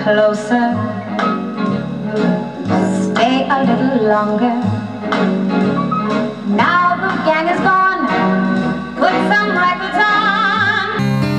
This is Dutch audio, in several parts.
closer, stay a little longer. Now the gang is gone, put some records on.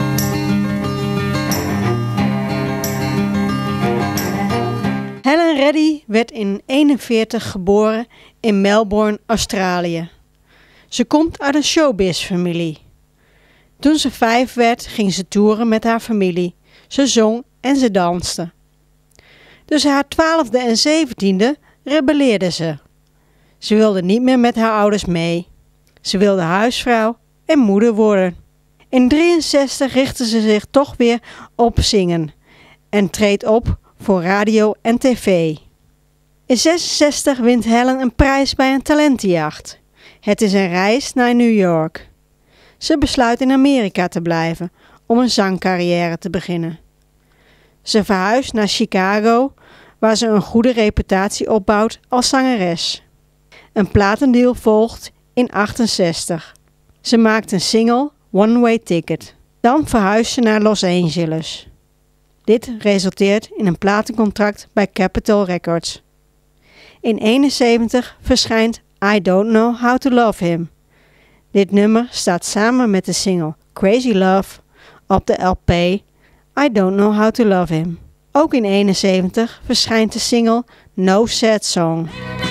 Helen Reddy werd in 1941 geboren in Melbourne, Australië. Ze komt uit een showbiz-familie. Toen ze 5 werd, ging ze toeren met haar familie. Ze zong en ze danste. Tussen haar 12e en 17e rebelleerde ze. Ze wilde niet meer met haar ouders mee. Ze wilde huisvrouw en moeder worden. In 1963 richtte ze zich toch weer op zingen en treedt op voor radio en tv. In 1966 wint Helen een prijs bij een talentenjacht. Het is een reis naar New York. Ze besluit in Amerika te blijven om een zangcarrière te beginnen. Ze verhuist naar Chicago, waar ze een goede reputatie opbouwt als zangeres. Een platendeal volgt in 1968. Ze maakt een single, One Way Ticket. Dan verhuist ze naar Los Angeles. Dit resulteert in een platencontract bij Capitol Records. In 1971 verschijnt I Don't Know How to Love Him. Dit nummer staat samen met de single Crazy Love op de LP I Don't Know How to Love Him. Ook in 1971 verschijnt de single No Sad Song.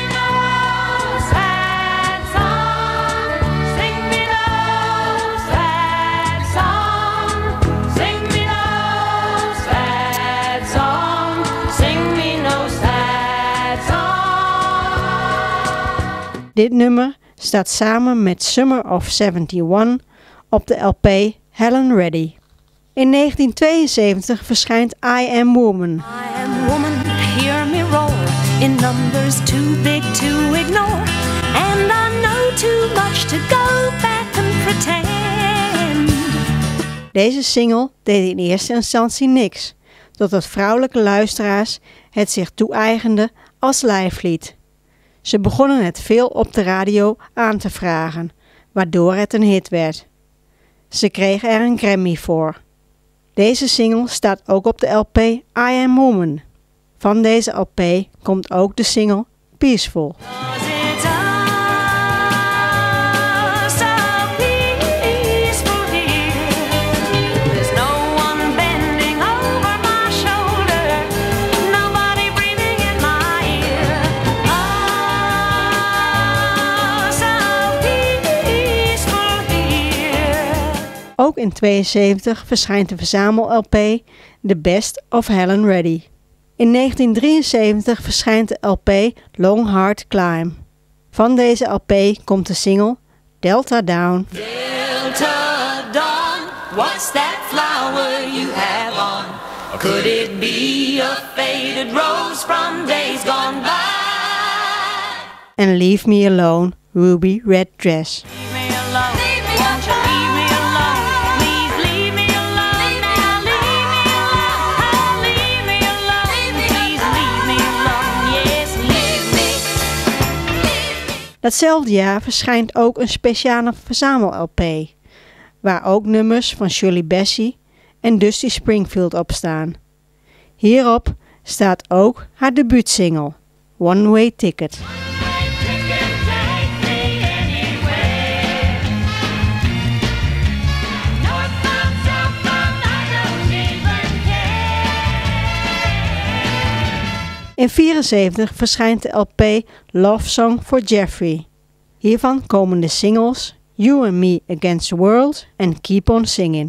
Dit nummer staat samen met Summer of 71 op de LP Helen Reddy. In 1972 verschijnt I Am Woman. I am woman, hear me roar, in numbers too big to ignore, and I know too much to go back and pretend. Deze single deed in eerste instantie niks, totdat vrouwelijke luisteraars het zich toe-eigenden als lijflied. Ze begonnen het veel op de radio aan te vragen, waardoor het een hit werd. Ze kregen er een Grammy voor. Deze single staat ook op de LP I Am Woman. Van deze LP komt ook de single Peaceful. Ook in 1972 verschijnt de verzamel-LP The Best of Helen Reddy. In 1973 verschijnt de LP Long Hard Climb. Van deze LP komt de single Delta Dawn. Delta Dawn, what's that flower you have on? Or could it be a faded rose from days gone by? En Leave Me Alone, Ruby Red Dress. Leave me alone. Won't you leave me alone? Please leave me alone. Now leave me alone. Oh, leave me alone. Please leave me alone. Yes, leave me. Datzelfde jaar verschijnt ook een speciale verzamel-LP, waar ook nummers van Shirley Bassey en Dusty Springfield op staan. Hierop staat ook haar debuutsingle, One Way Ticket. In 1974 verschijnt de LP Love Song for Jeffrey. Hiervan komen de singles You and Me Against the World en Keep on Singing.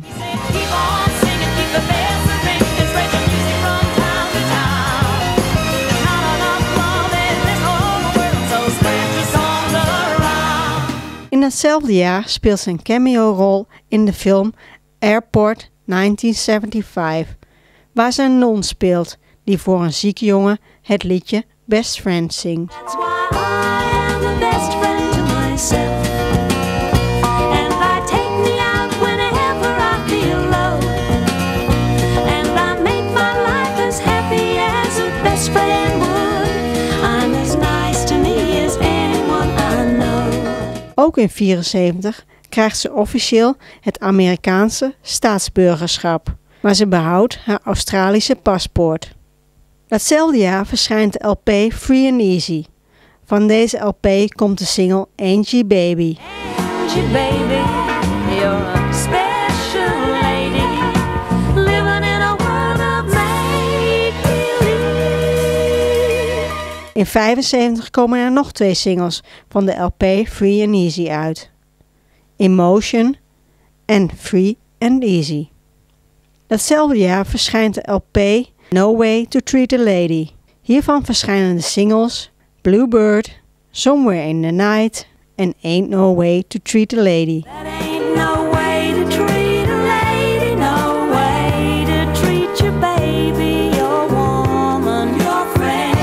In datzelfde jaar speelt ze een cameo-rol in de film Airport 1975, waar ze een non speelt die voor een zieke jongen het liedje Best Friend zingt. That's why I am the best friend to myself. And I take me out whenever I feel low. And I make my life as happy as a best friend would. I'm as nice to me as anyone I know. Ook in 1974 krijgt ze officieel het Amerikaanse staatsburgerschap, maar ze behoudt haar Australische paspoort. Datzelfde jaar verschijnt de LP Free and Easy. Van deze LP komt de single Angie Baby. Angie, baby, you're a special lady, living in a world of make-believe. In 1975 komen er nog 2 singles van de LP Free and Easy uit. Emotion en Free and Easy. Datzelfde jaar verschijnt de LP No Way to Treat a Lady. Hiervan verschijnen de singles Bluebird, Somewhere in the Night en Ain't No Way to Treat a Lady. That ain't no way to treat a lady, no way to treat your baby, your woman, your friend.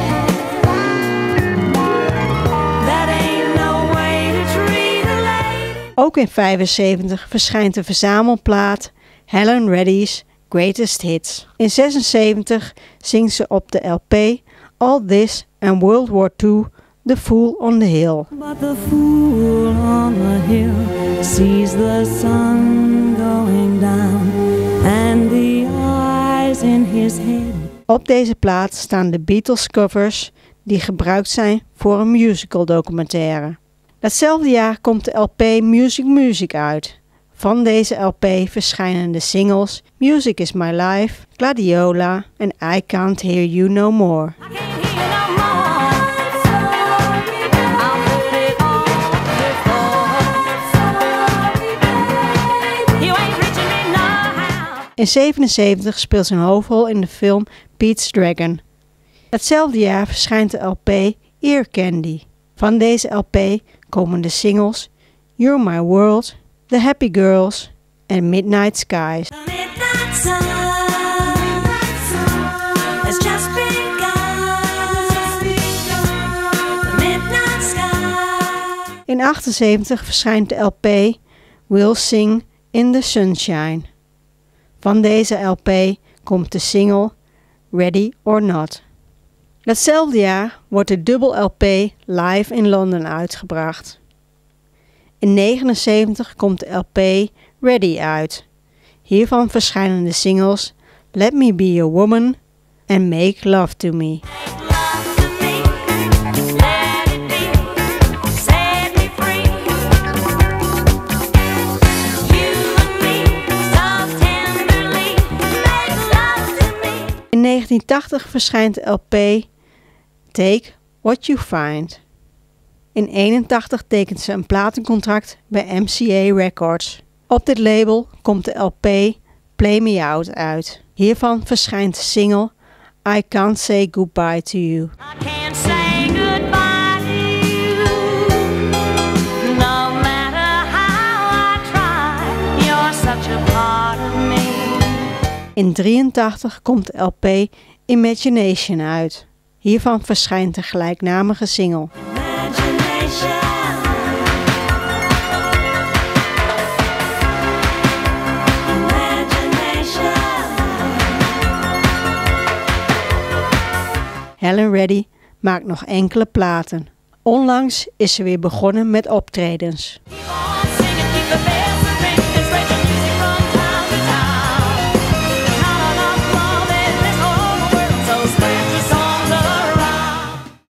That ain't no way to treat a lady. Ook in 1975 verschijnt de verzamelplaat Helen Reddy's Greatest Hits. In 1976 zingt ze op de LP All This and World War II The Fool on the Hill. But the fool on the hill sees the sun going down and the eyes in his head. Op deze plaat staan de Beatles covers die gebruikt zijn voor een musical documentaire. Datzelfde jaar komt de LP Music uit. Van deze LP verschijnen de singles Music is My Life, Gladiola en I Can't Hear You No More. I can't hear you no more. I'll put it on before. You ain't reaching me now. In 1977 speelt ze een hoofdrol in de film Pete's Dragon. Datzelfde jaar verschijnt de LP Ear Candy. Van deze LP komen de singles You're My World, The Happy Girls en Midnight Skies. The midnight sun has just begun. The midnight sky. In 1978 verschijnt de LP We'll Sing in the Sunshine. Van deze LP komt de single Ready or Not. Datzelfde jaar wordt de dubbel LP Live in London uitgebracht. In 1979 komt de LP Ready uit. Hiervan verschijnen de singles Let Me Be Your Woman en Make Love to Me. Love to me, let it be, set me free. You and me, so tenderly, make love to me. In 1980 verschijnt de LP Take What You Find. In 1981 tekent ze een platencontract bij MCA Records. Op dit label komt de LP Play Me Out uit. Hiervan verschijnt de single I Can't Say Goodbye to You. I can't say goodbye to you, no matter how I try. You're such a part of me. In 1983 komt de LP Imagination uit. Hiervan verschijnt de gelijknamige single. Imagination. Imagination. Helen Reddy maakt nog enkele platen. Onlangs is ze weer begonnen met optredens. Keep on singing, keep the best